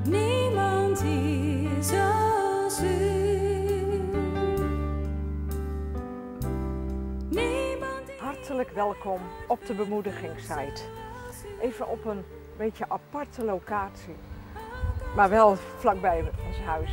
Niemand is als u. Hartelijk welkom op de bemoedigingssite. Even op een beetje aparte locatie, maar wel vlakbij ons huis.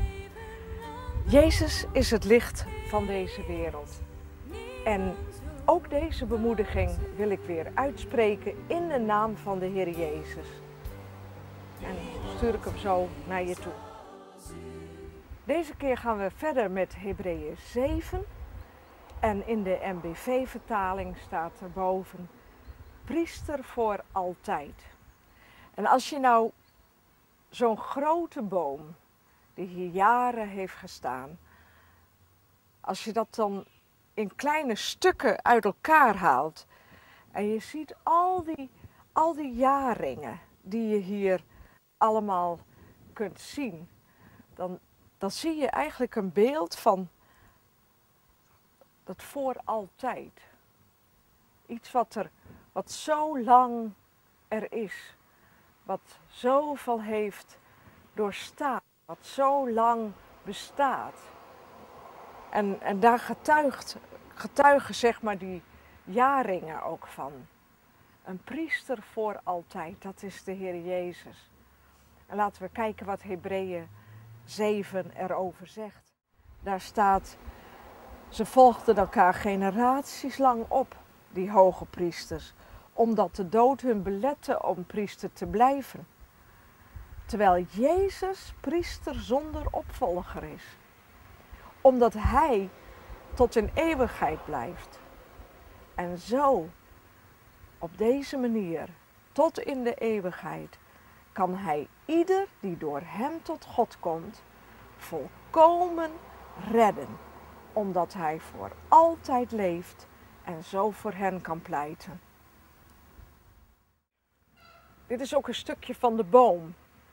Jezus is het licht van deze wereld. En ook deze bemoediging wil ik weer uitspreken in de naam van de Heer Jezus. En stuur ik hem zo naar je toe. Deze keer gaan we verder met Hebreeën 7. En in de MBV-vertaling staat erboven: priester voor altijd. En als je nou zo'n grote boom, die hier jaren heeft gestaan, als je dat dan in kleine stukken uit elkaar haalt en je ziet al die jaarringen die je hier allemaal kunt zien, dan zie je eigenlijk een beeld van dat voor altijd. Iets wat zo lang er is, wat zoveel heeft doorstaan, wat zo lang bestaat. En daar getuigen zeg maar die jaarringen ook van. Een priester voor altijd, dat is de Heer Jezus. En laten we kijken wat Hebreeën 7 erover zegt. Daar staat: ze volgden elkaar generaties lang op, die hoge priesters, omdat de dood hun belette om priester te blijven. Terwijl Jezus priester zonder opvolger is, omdat Hij tot in eeuwigheid blijft. En zo, op deze manier, tot in de eeuwigheid, kan Hij ieder die door Hem tot God komt, volkomen redden, omdat Hij voor altijd leeft en zo voor hen kan pleiten. Dit is ook een stukje van de boom.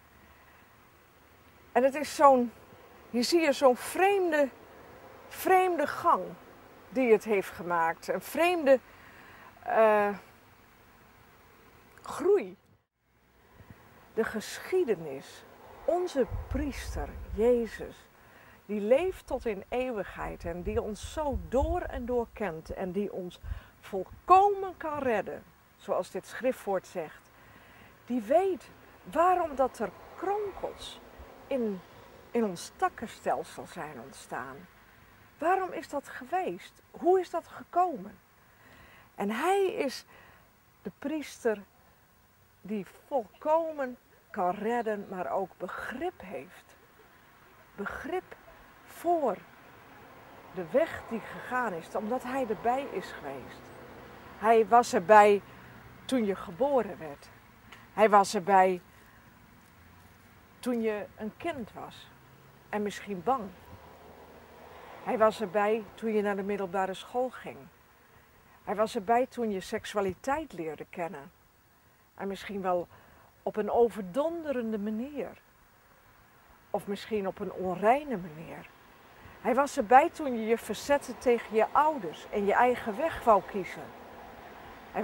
En het is hier zie je zo'n vreemde gang die het heeft gemaakt. Een vreemde groei. De geschiedenis, onze priester, Jezus, die leeft tot in eeuwigheid en die ons zo door en door kent en die ons volkomen kan redden, zoals dit schriftwoord zegt. Die weet waarom dat er kronkels in ons takkenstelsel zijn ontstaan. Waarom is dat geweest? Hoe is dat gekomen? En Hij is de priester die volkomen kan redden, maar ook begrip heeft. Begrip voor de weg die gegaan is, omdat Hij erbij is geweest. Hij was erbij toen je geboren werd. Hij was erbij toen je een kind was en misschien bang. Hij was erbij toen je naar de middelbare school ging. Hij was erbij toen je seksualiteit leerde kennen. En misschien wel op een overdonderende manier. Of misschien op een onreine manier. Hij was erbij toen je je verzette tegen je ouders en je eigen weg wou kiezen. Hij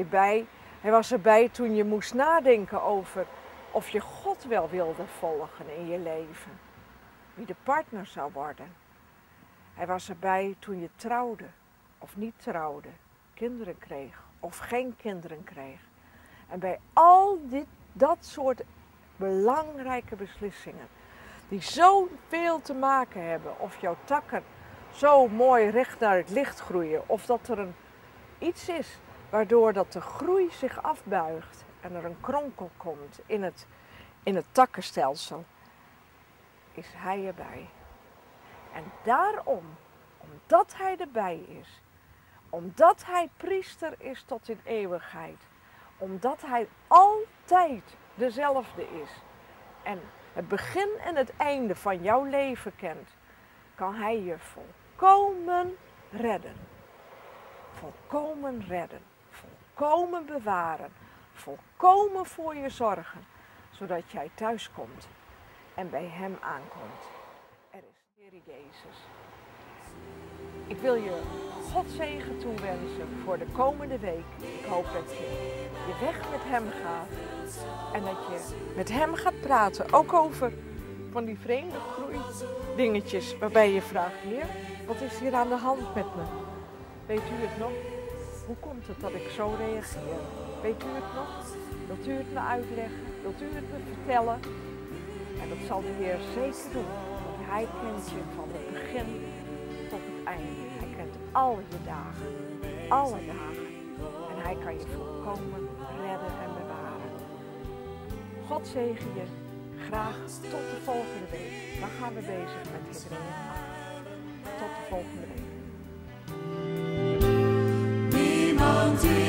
was erbij toen je moest nadenken over of je God wel wilde volgen in je leven. Wie de partner zou worden. Hij was erbij toen je trouwde of niet trouwde, kinderen kreeg of geen kinderen kreeg. En bij al dat soort belangrijke beslissingen, die zoveel te maken hebben, of jouw takken zo mooi recht naar het licht groeien, of dat er iets is waardoor dat de groei zich afbuigt en er een kronkel komt in het takkenstelsel, is Hij erbij. En daarom, omdat Hij erbij is, omdat Hij priester is tot in eeuwigheid, omdat Hij altijd dezelfde is en het begin en het einde van jouw leven kent, kan Hij je volkomen redden. Volkomen redden, volkomen bewaren, volkomen voor je zorgen, zodat jij thuis komt en bij Hem aankomt. Er is de Heer Jezus. Ik wil je God zegen toewensen voor de komende week. Ik hoop dat je je weg met hem gaat. En dat je met hem gaat praten. Ook over van die vreemde groeidingetjes waarbij je vraagt, Heer, wat is hier aan de hand met me? Weet u het nog? Hoe komt het dat ik zo reageer? Weet u het nog? Wilt u het me uitleggen? Wilt u het me vertellen? En dat zal de Heer zeker doen. Want hij kent je van het begin tot het einde. Hij kent alle je dagen. Alle dagen. En hij kan je volkomen redden en bewaren. God zegen je. Graag tot de volgende week. Dan gaan we bezig met Hebreeën 8. Tot de volgende week. Niemand die